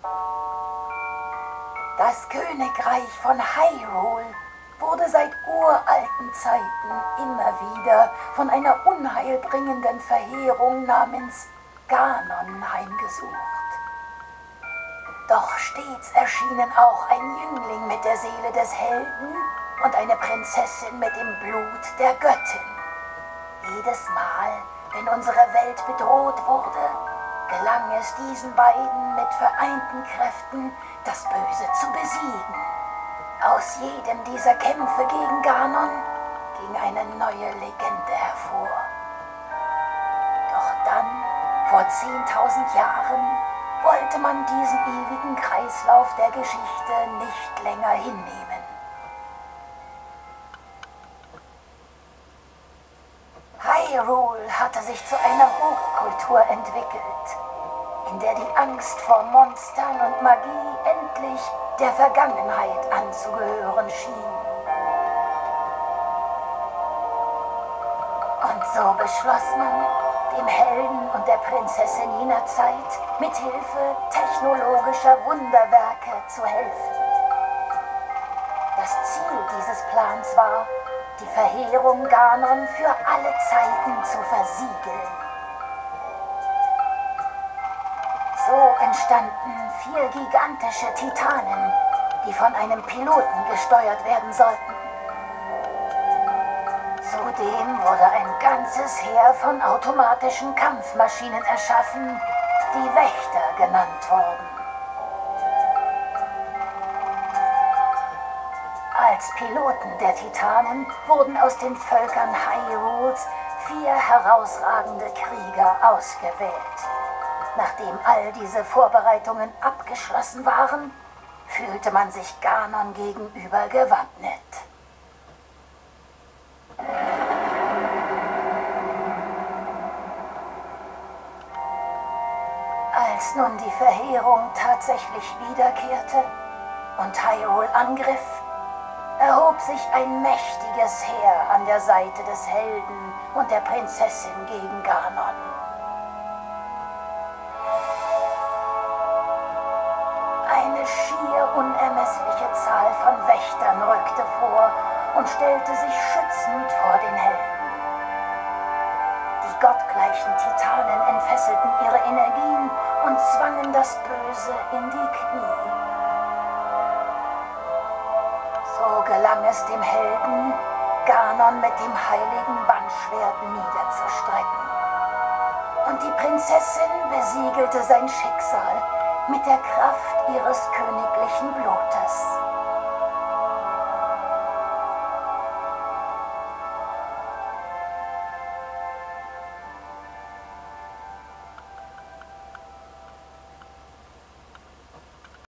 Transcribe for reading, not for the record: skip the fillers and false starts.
Das Königreich von Hyrule wurde seit uralten Zeiten immer wieder von einer unheilbringenden Verheerung namens Ganon heimgesucht. Doch stets erschienen auch ein Jüngling mit der Seele des Helden und eine Prinzessin mit dem Blut der Göttin. Jedes Mal, wenn unsere Welt bedroht wurde, gelang es diesen beiden mit vereinten Kräften, das Böse zu besiegen. Aus jedem dieser Kämpfe gegen Ganon ging eine neue Legende hervor. Doch dann, vor 10.000 Jahren, wollte man diesen ewigen Kreislauf der Geschichte nicht länger hinnehmen. Hyrule hatte sich zu einer Hochkultur entwickelt, in der die Angst vor Monstern und Magie endlich der Vergangenheit anzugehören schien. Und so beschloss man, dem Helden und der Prinzessin jener Zeit mit Hilfe technologischer Wunderwerke zu helfen. Das Ziel dieses Plans war, die Verheerung Ganon für alle Zeiten zu versiegeln. So entstanden 4 gigantische Titanen, die von einem Piloten gesteuert werden sollten. Zudem wurde ein ganzes Heer von automatischen Kampfmaschinen erschaffen, die Wächter genannt wurden. Als Piloten der Titanen wurden aus den Völkern Hyrules 4 herausragende Krieger ausgewählt. Nachdem all diese Vorbereitungen abgeschlossen waren, fühlte man sich Ganon gegenüber gewappnet. Als nun die Verheerung tatsächlich wiederkehrte und Hyrule angriff, erhob sich ein mächtiges Heer an der Seite des Helden und der Prinzessin gegen Ganon. Eine schier unermessliche Zahl von Wächtern rückte vor und stellte sich schützend vor den Helden. Die gottgleichen Titanen entfesselten ihre Energien und zwangen das Böse in die Knie. So gelang es dem Helden, Ganon mit dem heiligen Bannschwert niederzustrecken. Und die Prinzessin besiegelte sein Schicksal mit der Kraft ihres königlichen Blutes.